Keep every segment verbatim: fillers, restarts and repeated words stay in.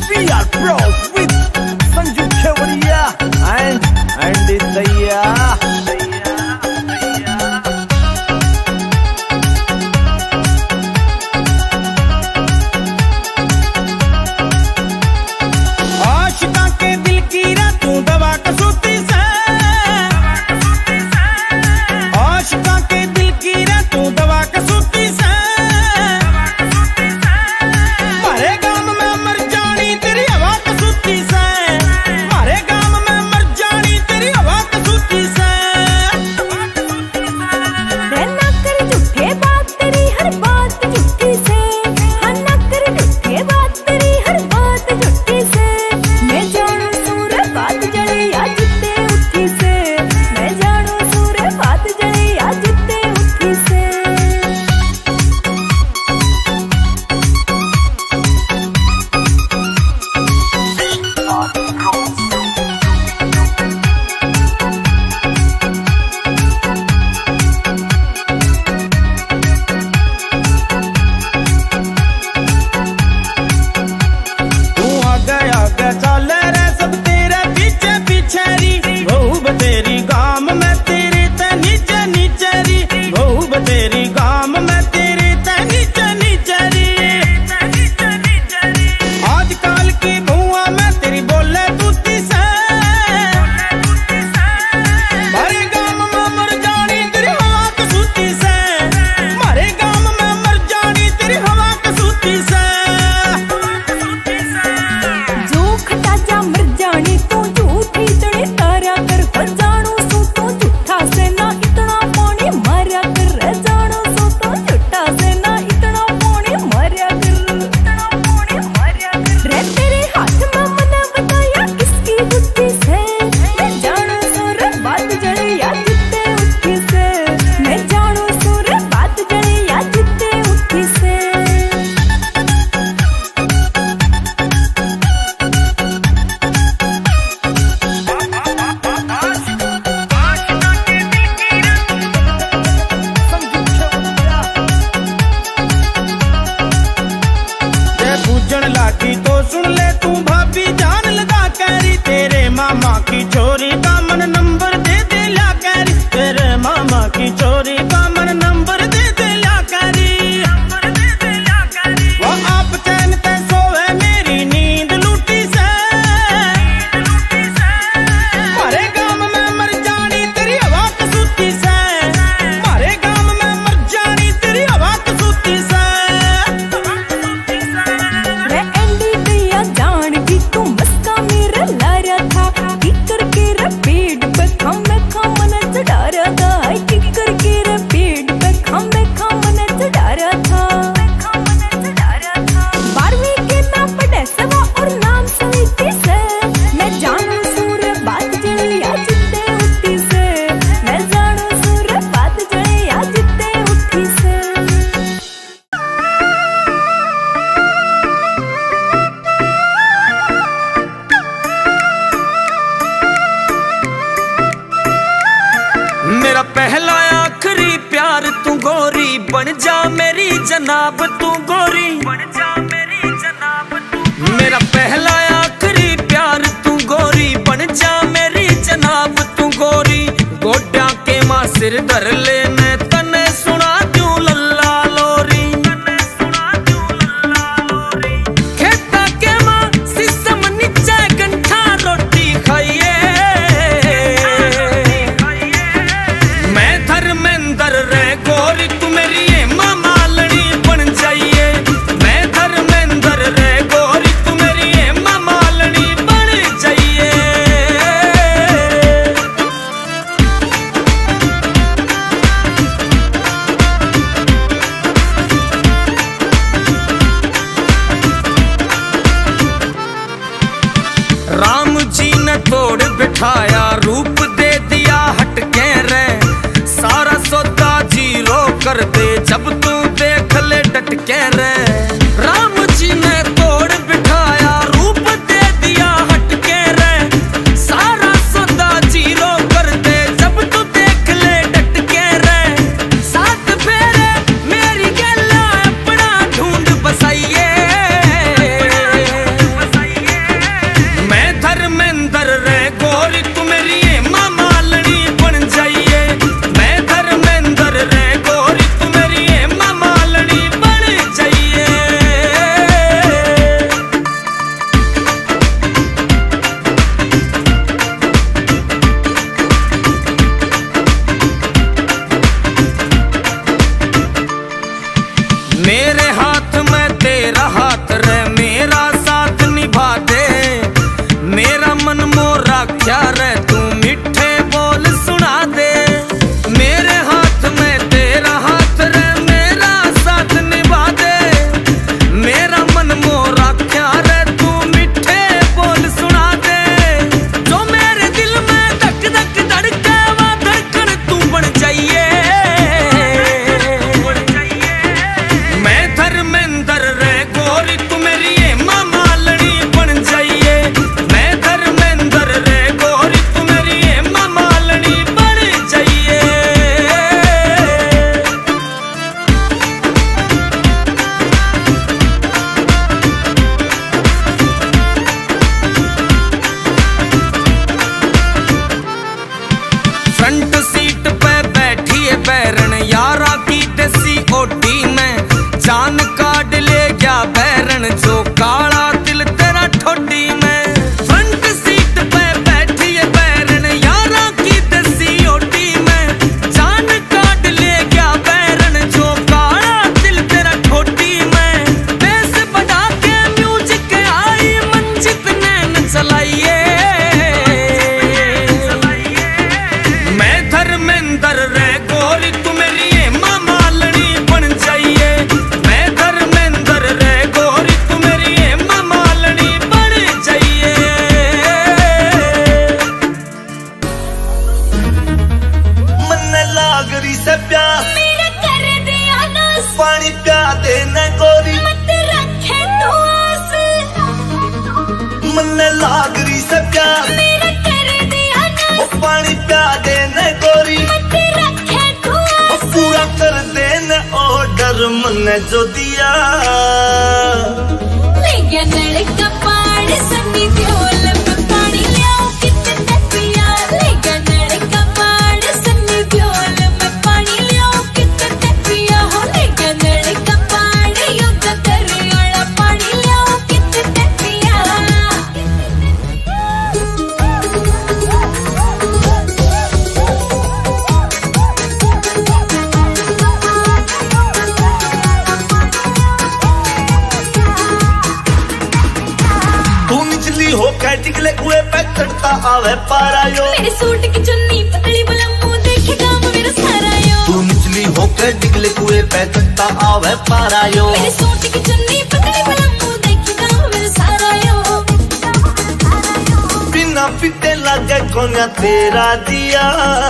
We are pros with Sanju Kevadia and Andy Daya. Ashika के दिल की रातों दवा कसूती से, आशिका के दिल की रातों दवा कसूती से, मारे गाम में मर जानी तेरी हवा कसूती से, मारे गाम में मर जानी तेरी हवा कसूती से। ना कर झूठे बात तेरी हर बात झूठी से, हाँ ना कर झूठे बात तेरी हर बात झूठी से। मैं जानू सूर बात जले या जिते उठी से, मैं जानू सूर बात जले या जिते उठी से। तू आगे आगे चल रे सब तेरे पीछे पीछे री, बहू बतेरी गाम में तेरे ते नीचे नीचे री, बहू बतेरी गाम में तेरे ते नीचे नीचे री। आजकल की बहुआ में तेरी बोले तूती से, मारे गाम में मर जानी तेरी हवा कसूती से, मारे गाम में मर जानी तेरी हवा कसूती से। जो खटा जा मर जानी तू झूठी तड़े तारा कर, हो जानू सो तू झूठा से ना इतना पानी मारा कर, रे जानू सो तू झूठा से ना इतना पानी मारा कर, इतना पानी मारा कर। रे तेरे हाथ में मना बताया किसकी बुद्धि से, मैं जानू सो रे बात जले या जिते उठी से, मैं जानू सो रे बात जले या जिते उठी से। जे पूजन लागी तो सुन ले तू भाभी जान लगा कैरी, तेरे मामा की चोरी का मन नंबर दे दे ला कैरी, तेरे मामा की चोरी का मन नंबर दे दे ला कैरी। वो आप चैन ते सोवे मेरी नींद लूटी से, मारे गाम में मर जानी तेरी हवा कसूती से, मारे गाम में मर जानी तेरी हवा कसूती से। रे एंडी दिया जान की तू मस्का मेरा लारा था, की करके रे पेड़ पे खम खम न चढ़ा रहा था, की करके रे पेड़ पे खम खम न चढ़ा रहा था। बारहवीं के ना पढ़े सवा और नाम सविती से, मैं जानू सूर बात जले या जिते उठी से, मैं जानू सूर बात जले या जिते उठी से। मेरा पहला आखिरी प्यार तू गोरी, बन जा मेरी जनाब तू गोरी, बन जा मेरी जनाब तू। मेरा पहला आखिरी प्यार तू गोरी, बन जा मेरी जनाब तू गोरी। गोड्या के मां सिर धर ले मैं तने सुना दूं लल्ला लोरी, तने सुना दूं लल्ला लोरी। खेता के मां सिसम नीचे गंठा रोटी खाइए, मैं धर्मेंद्र रे गोरी तू मेरी हेमा मालिनी बन जाइए, मैं धर्मेंद्र रे गोरी तू मेरी हेमा मालिनी बन जाइए। राम जी ने तोड़ बिठाया रूप दे दिया हटके रे, सारा सौदा जीरो कर दे जब तू देख ले डटके रे। राम जी ने तोड़ बिठाया रूप दे दिया हटके रे, सारा सौदा जीरो कर दे जब तू देख ले डटके रे। साथ फेरे मेरी गला अपना ढूंढ बसाइए, प्यार है तू मीठे बोल सुना दे। मेरे हाथ में तेरा हाथ रे मेरा साथ निभा दे। मेरा मन मोरा क्या रे तू मीठे बोल सुना दे। जो मेरे दिल में धक धक धड़के वो धड़कन तू बन जाइए। मैं धर्मेंद्र रे गोरी तू मेरी ये मामालनी बन जाइए। मैं धर्मेंद्र रे गोरी तू मेरी ये मामालनी बन जाइए। फ्रंट सीट पे बैठी है बैरन यारा की देसी ओटी में। जान काट ले गया बैरन जो काला दिल तेरा ठोडी में। फ्रंट सीट पे बैठी है बैरन यारा की देसी ओटी में। जान काट ले गया बैरन जो काला दिल तेरा ठोडी में। बेस बढ़ा के म्यूजिक आई मंजित नैन चलाइए। मैं धर्मेंद्र रे गोरी तू मेरी ये मामालनी बन जाइए। मैं धर्मेंद्र रे गोरी तू मेरी ये मामालनी बन जाइए। मन लागरी से प्यार मेरा कर दिया नास, पानी प्या देने गोरी। मत रखे तू आस। मन लागरी से प्यार मेरा कर दिया नास, पानी प्या देने गोरी। मत रखे तू आस। पूरा कर देने ऑर्डर मन जो दिया। ले गया नल का पाड़ सनी ध्योल में पानी लियाओ कितने पिया। ले गया नल का पाड़ सनी ध्योल में पानी लियाओ कितने पिया। हो ले गया नल का पाड़ युद्ध करे वाला पानी लियाओ कितने पिया। तू निचली हो के टिकले कुए पे चढ़ता आवे पारा यो। मेरे सूट की चुन्नी पतली बुलम्बू देखे काम मेरा सारा यो। तू निचली हो के टिकले कुए पे चढ़ता आवे पारा यो। मेरे सूट की चुन्नी पतली बुलम्बू देखे काम मेरा सारा यो। बिना पीते लगे कोन्या तेरा दिया।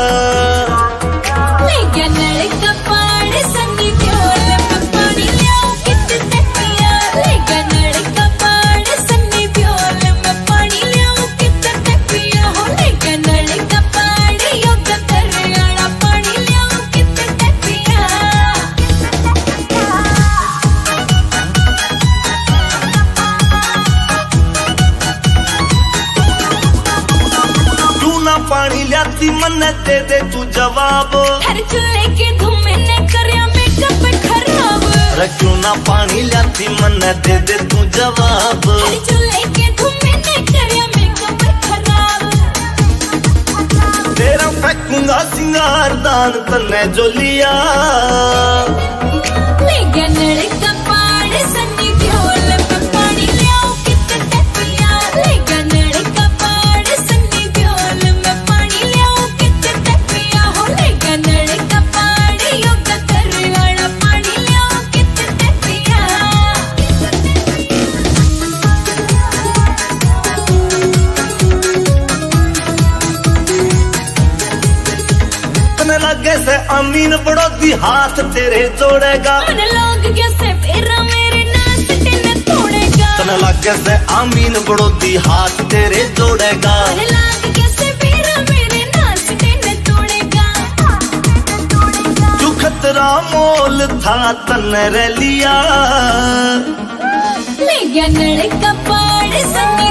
ले गया नल का पाड़ सनी ध्योल में पानी लियाओ कितने पिया। ले गया नल का पाड़ सनी ध्योल में पानी लियाओ कितने पिया। हो ले गया नल का पाड़ युद्ध करे वाला पानी लियाओ कितने पिया। तू ना पानी लियाती मन दे दे तू जवाब। हर चूल्हे के धुएं ने करया मेकअप खराब। अरे क्यों ना पानी लियाती मन दे दे तू जवाब। हर चूल्हे के धुएं ने करया मेकअप खराब। तेरा फेंकूंगा सिंगार दान तन्ने जो लिया। ले गया नल का पाड़ सनी ध्योल में पानी लियाओ कितने पिया। ले गया नल का पाड़ सनी ध्योल में पानी लियाओ कितने पिया। हो ले गया नल का पाड़ युद्ध करे वाला पानी लियाओ कितने पिया। तने लगे से अमीन बड़ोदी हाथ तेरे जोड़ेगा। मन लोग कैसे फेरा मेरे नाच टिन तोड़ेगा। तने लगे से अमीन बड़ोदी हाथ तेरे जोड़ेगा। मन लोग कैसे फेरा मेरे नाच टिन तोड़ेगा। जो खतरा मोल था तने रे लिया। ले गया नल का पाड़ सनी